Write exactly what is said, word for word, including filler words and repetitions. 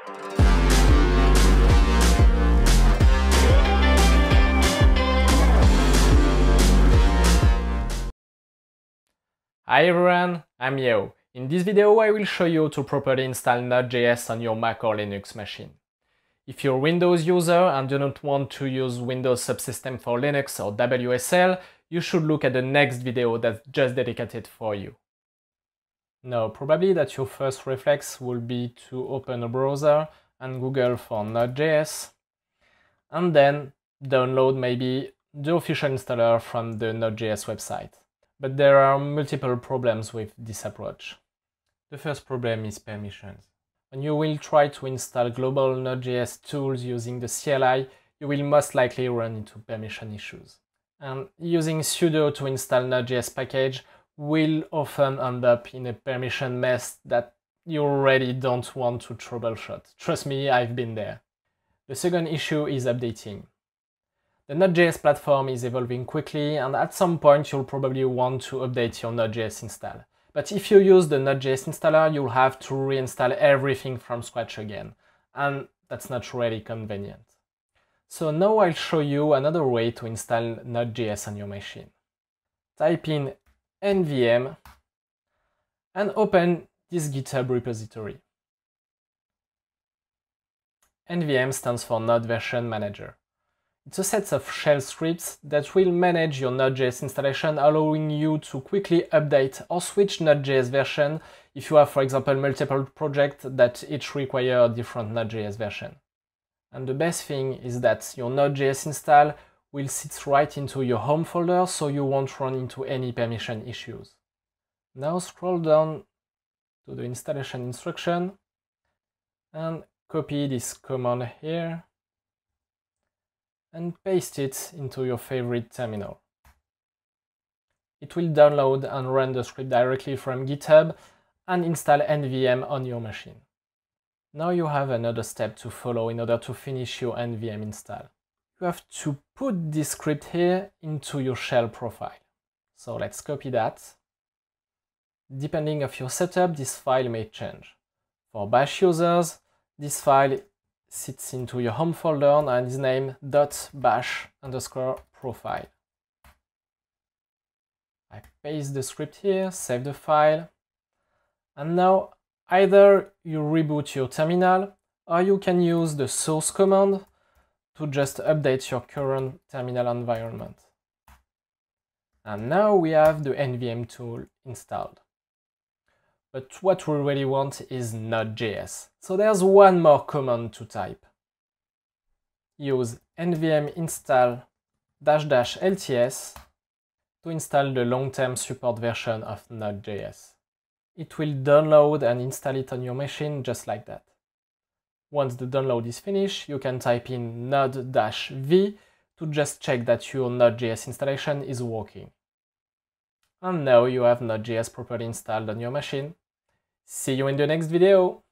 Hi everyone, I'm Yo. In this video I will show you how to properly install Node.js on your Mac or Linux machine. If you're a Windows user and do not want to use Windows subsystem for Linux or W S L, you should look at the next video that's just dedicated for you. Now, probably that your first reflex will be to open a browser and Google for Node.js, and then download maybe the official installer from the Node.js website. But there are multiple problems with this approach. The first problem is permissions. When you will try to install global Node.js tools using the C L I, you will most likely run into permission issues. And using sudo to install Node.js package will often end up in a permission mess that you already don't want to troubleshoot. Trust me, I've been there. The second issue is updating. The Node.js platform is evolving quickly, and at some point you'll probably want to update your Node.js install. But if you use the Node.js installer, you'll have to reinstall everything from scratch again, and that's not really convenient. So now I'll show you another way to install Node.js on your machine. Type in N V M and open this GitHub repository. N V M stands for Node Version Manager. It's a set of shell scripts that will manage your Node.js installation, allowing you to quickly update or switch Node.js version if you have, for example, multiple projects that each require a different Node.js version. And the best thing is that your Node.js install will sit right into your home folder, so you won't run into any permission issues. Now scroll down to the installation instruction and copy this command here and paste it into your favorite terminal. It will download and run the script directly from GitHub and install N V M on your machine. Now you have another step to follow in order to finish your N V M install. You have to put this script here into your shell profile. So let's copy that. Depending on your setup, this file may change. For Bash users, this file sits into your home folder and is named .bash underscore profile. I paste the script here, save the file, and now either you reboot your terminal or you can use the source command to just update your current terminal environment. And now we have the N V M tool installed. But what we really want is Node.js. So there's one more command to type. Use nvm install dash dash lts to install the long-term support version of Node.js. It will download and install it on your machine just like that. Once the download is finished, you can type in node-v to just check that your Node.js installation is working. And now you have Node.js properly installed on your machine. See you in the next video!